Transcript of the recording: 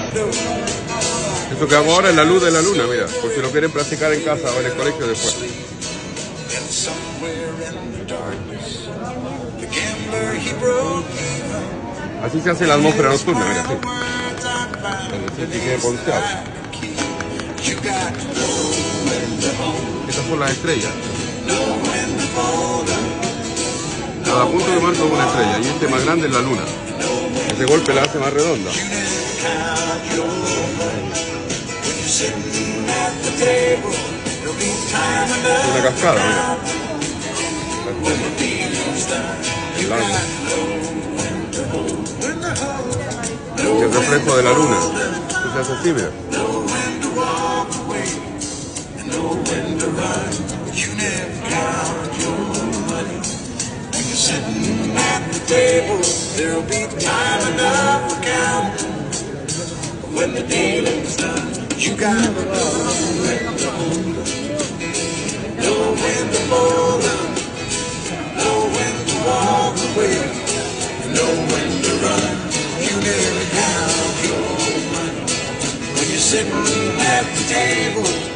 Esto que hago ahora es la luz de la luna, mira, por si lo quieren practicar en casa o en el colegio después. Así se hace la atmósfera nocturna, mira, así. El que quede ponceado. Estas son las estrellas. Cada punto de marco es una estrella y este más grande es la luna. Ese golpe la hace más redonda. Una cascada, mira. El lago. Y el reflejo de la luna. Esto se hace así, mira. Sitting at the table, there'll be time enough for counting. When the dealing's done, you gotta know when to hold up, know when to fold up, know when to walk away, know when to run. You never count your money when you're sitting at the table.